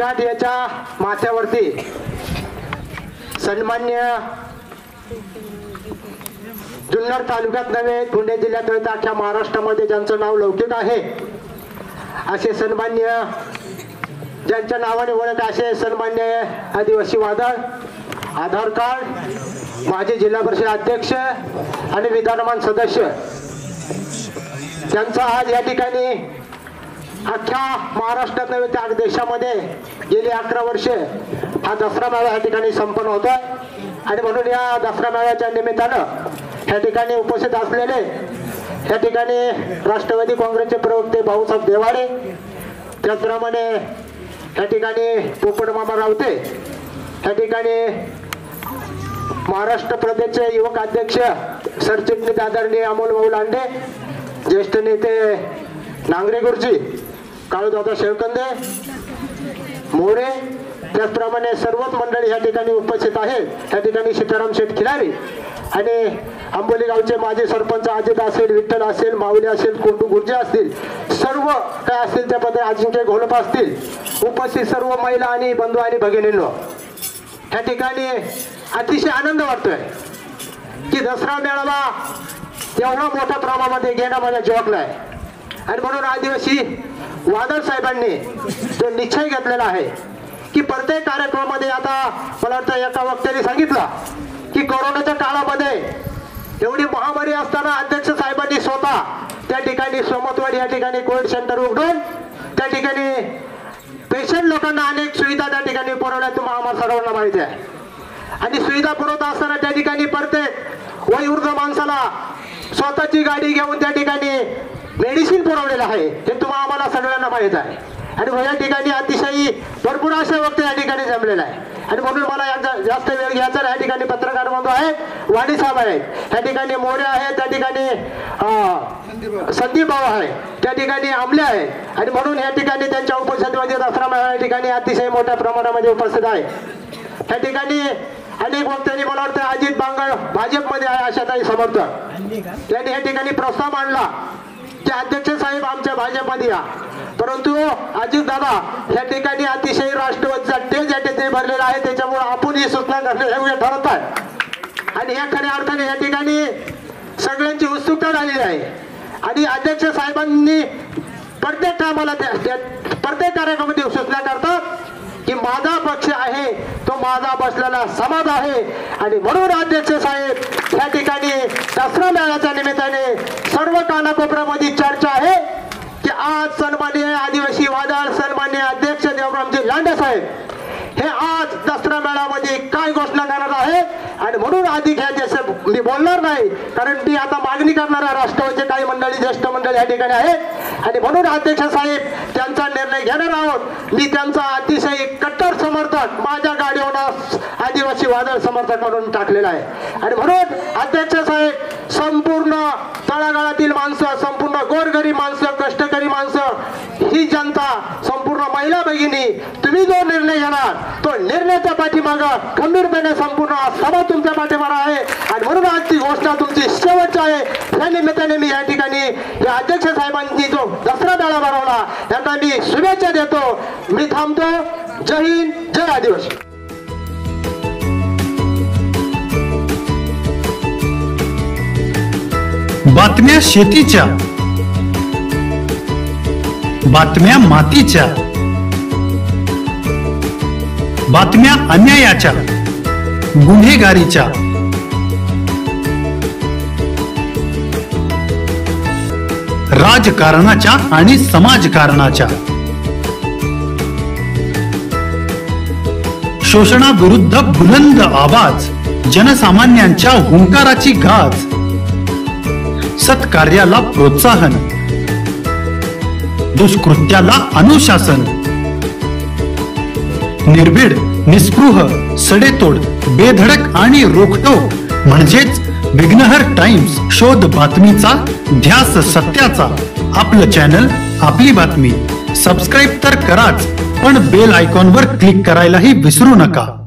नाट याच्या माथ्यावरती सन्मान्य जुन्नर तालुक्यात नव्हे पुणे जिल्ह्यात नव्हे तर अख्ख्या महाराष्ट्रामध्ये ज्यांचं नाव लौकिक आहे असे सन्मान्य ज्यांच्या नावाने ओळख असे सन्मान्य आदिवासी वादळ आधार कार्ड माजी जिल्हा परिषद अध्यक्ष आणि विधानमान सदस्य त्यांचा आज या ठिकाणी अख्ख्या महाराष्ट्रात नव्हे तर देशामध्ये गेली 11 वर्षे हा दसरा मेळा या ठिकाणी संपन्न होतोय आणि म्हणून या दसरा मेळ्याच्या निमित्तानं या ठिकाणी उपस्थित असलेले या ठिकाणी राष्ट्रवादी काँग्रेसचे प्रवक्ते भाऊसाहेब देवाडे त्याचप्रमाणे या ठिकाणी पोपट मामा रावते या ठिकाणी महाराष्ट्र प्रदेशचे युवक अध्यक्ष सरचिटणीस आदरणीय अमोल भाऊ लांडे ज्येष्ठ नेते नांगरे गुरुजी काळूदादा शेळकंदे मोरे त्याचप्रमाणे सर्वच मंडळी या ठिकाणी उपस्थित आहेत त्या ठिकाणी सीताराम शेठ खिलारी आणि आंबोली गावचे माजी सरपंच अजित असेल विठ्ठल असेल माऊली असेल कोंडू गुर्जे असतील सर्व काय असतील त्याबद्दल अजिंक्य घोलप असतील उपस्थित सर्व महिला आणि बंधू आणि भगिनींनो या ठिकाणी अतिशय आनंद वाटतोय की दसरा मेळावा एवढा मोठ्या प्रमाणामध्ये घेणं माझ्या जॉब नाही आणि म्हणून आदिवासी वादळ साहेबांनी जो निश्चय घेतलेला आहे की प्रत्येक कार्यक्रमामध्ये आता मला वाटतं एका वक्त्याने सांगितलं की कोरोनाच्या काळामध्ये एवढी महामारी असताना अध्यक्ष साहेबांनी स्वतः त्या ठिकाणी सोमतवाडी या ठिकाणी कोविड सेंटर उघडून त्या ठिकाणी पेशंट लोकांना अनेक सुविधा त्या ठिकाणी पुरवल्या तुम्हाला आम्हाला सर्वांना माहिती आहे आणि सुविधा पुरवत असताना त्या ठिकाणी प्रत्येक वयोवृद्ध माणसाला स्वतःची गाडी घेऊन त्या ठिकाणी मेडिसिन पुरवलेलं आहे हे तुम्हाला आम्हाला सगळ्यांना माहित आहे आणि या ठिकाणी अतिशय भरपूर असे वक्ते या ठिकाणी जमलेले आहे आणि म्हणून मला जास्त वेळ घ्यायचा या ठिकाणी पत्रकार बंधू आहेत वाणी साहेब आहेत त्या ठिकाणी मोरे आहेत त्या ठिकाणी संदीप भाऊ आहे त्या ठिकाणी आमले आहेत आणि म्हणून या ठिकाणी त्यांच्या उपस्थितीमध्ये दसरा मेळा या ठिकाणी अतिशय मोठ्या प्रमाणामध्ये उपस्थित आहे त्या ठिकाणी अनेक वक्त्यांनी मला वाटतं अजित बांगड भाजपमध्ये आहे आशाताई समर्थक यांनी या ठिकाणी प्रस्ताव मांडला की अध्यक्ष साहेब आमच्या भाजपमध्ये या परंतु अजित दादा या ठिकाणी अतिशय राष्ट्रवादीचा तेज या ठिकाणी भरलेला आहे त्याच्यामुळे आपण ही सूचना करणे हे ठरत आहे आणि या खऱ्या अर्थाने या ठिकाणी सगळ्यांची उत्सुकता झालेली आहे आणि अध्यक्ष साहेबांनी प्रत्येक टायमाला प्रत्येक कार्यक्रमामध्ये सूचना करतात की माझा पक्ष आहे तो माझा बसलेला समाज आहे आणि म्हणून अध्यक्ष साहेब या ठिकाणी दसरा मेळ्याच्या निमित्ताने सर्व कानाकोपऱ्यामध्ये चर्चा आहे की आज सन्माननीय आदिवासी वादळ सन्माननीय अध्यक्ष देवरामजी लांडे साहेब हे आज दसरा मेळामध्ये काय घोषणा करणार आहे आणि म्हणून अधिक ह्या मी बोलणार नाही कारण मी आता मागणी करणाऱ्या राष्ट्रवादीचे काही मंडळी ज्येष्ठ मंडळी या ठिकाणी आहेत आणि म्हणून अध्यक्ष साहेब त्यांचा निर्णय घेणार आहोत मी त्यांचा अतिशय कट्टर समर्थक माझ्या गाडीवर आदिवासी वादळ समर्थक म्हणून टाकलेला आहे आणि म्हणून अध्यक्ष साहेब संपूर्ण तळागाळातील माणसं संपूर्ण गोरगरीब माणसं कष्टकरी माणसं ही जनता संपूर्ण महिला भगिनी तुम्ही जो निर्णय घेणार तो निर्णयाच्या पाठीमागं गंभीरपणे संपूर्ण सभा तुमच्या पाठीमागं आहे आणि म्हणून आजची घोषणा तुमची शेवटची आहे या निमित्ताने मी या ठिकाणी या अध्यक्ष साहेबांनी जो दसरा मेळा भरवला त्यांना मी शुभेच्छा देतो मी थांबतो जय हिंद जय आदिवासी बातम्या शेतीच्या बातम्या मातीच्या बातम्या अन्यायाच्या गुन्हेगारीच्या राजकारणाच्या आणि समाजकारणाच्या शोषणाविरुद्ध बुलंद आवाज जनसामान्यांच्या हुंकाराची गाज सत्कार्याला प्रोत्साहन दुष्कृत्याला अनुशासन निर्भीड निस्पृह सडेतोड बेधडक आणि रोखटोक म्हणजेच विघ्नहर टाइम्स शोध बातमीचा ध्यास सत्याचा आपलं चॅनल आपली बातमी सबस्क्राईब तर कराच पण बेल आयकॉनवर क्लिक करायलाही विसरू नका।